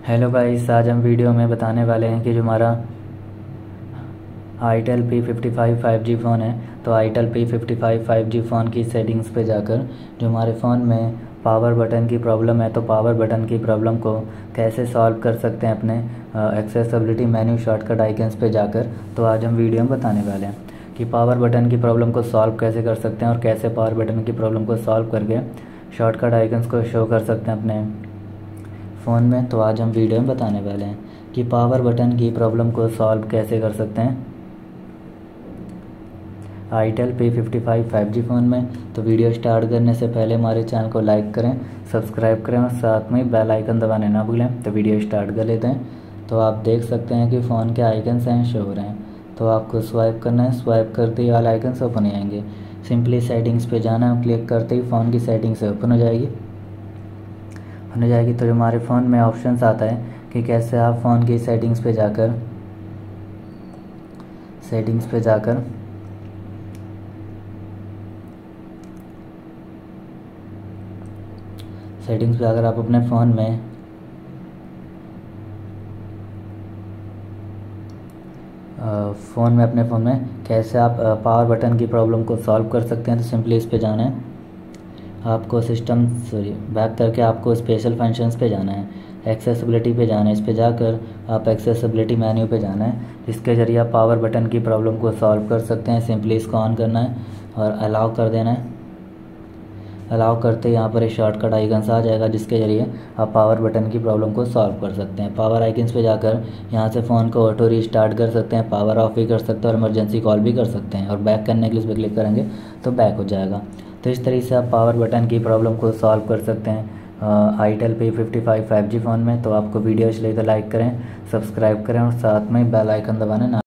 Hello guys, आज हम video में बताने वाले हैं कि जो हमारा आईटेल P55 5G फ़ोन है, तो आईटेल P55 5G फ़ोन की सेटिंग्स पे जाकर जो हमारे फ़ोन में पावर बटन की प्रॉब्लम है, तो पावर बटन की प्रॉब्लम को कैसे सॉल्व कर सकते हैं अपने एक्सेसिबिलिटी मेन्यू शॉर्टकट आइकन्स पे जाकर। तो आज हम वीडियो में बताने वाले हैं कि पावर बटन की प्रॉब्लम को सॉल्व कैसे कर सकते हैं और कैसे पावर बटन की प्रॉब्लम को सॉल्व करके शॉर्टकट आइकन्स को शो कर सकते हैं अपने फ़ोन में। तो आज हम वीडियो में बताने वाले हैं कि पावर बटन की प्रॉब्लम को सॉल्व कैसे कर सकते हैं आईटेल P55 5G फ़ोन में। तो वीडियो स्टार्ट करने से पहले हमारे चैनल को लाइक करें, सब्सक्राइब करें और साथ में बेल आइकन दबाने ना भूलें। तो वीडियो स्टार्ट कर लेते हैं। तो आप देख सकते हैं कि फ़ोन के आइकन्स हैं शो हो रहे हैं, तो आपको स्वाइप करना है। स्वाइप करते ही वाले आइकन्स ओपन हो जाएंगे। सिंपली सेटिंग्स पे जाना है, क्लिक करते ही फ़ोन की सेटिंग्स ओपन हो जाएगी। तो जो हमारे फ़ोन में ऑप्शंस आता है कि कैसे आप फ़ोन की सेटिंग्स पे जाकर सेटिंग्स पे अगर आप अपने फ़ोन में कैसे आप पावर बटन की प्रॉब्लम को सॉल्व कर सकते हैं। तो सिंपली इस पे जाना है, आपको बैक करके आपको स्पेशल फंक्शंस पे जाना है, एक्सेसिबिलिटी पे जाना है। इस पे जाकर आप एक्सेसिबिलिटी मेन्यू पे जाना है, जिसके ज़रिए आप पावर बटन की प्रॉब्लम को सॉल्व कर सकते हैं। सिंपली इसको ऑन करना है और अलाउ कर देना है। अलाउ करते ही यहाँ पर एक शॉर्टकट आइकन्स आ जाएगा, जिसके ज़रिए आप पावर बटन की प्रॉब्लम को सॉल्व कर सकते हैं। पावर आइकन्स पे जाकर यहाँ से फ़ोन को ऑटो रीस्टार्ट कर सकते हैं, पावर ऑफ भी कर सकते हैं और इमरजेंसी कॉल भी कर सकते हैं। और बैक करने के लिए इस पर क्लिक करेंगे तो बैक हो जाएगा। तो इस तरीके से आप पावर बटन की प्रॉब्लम को सॉल्व कर सकते हैं आईटेल P55 5G फ़ोन में। तो आपको वीडियो अच्छी लगी तो लाइक करें, सब्सक्राइब करें और साथ में बेल आइकन दबाना ना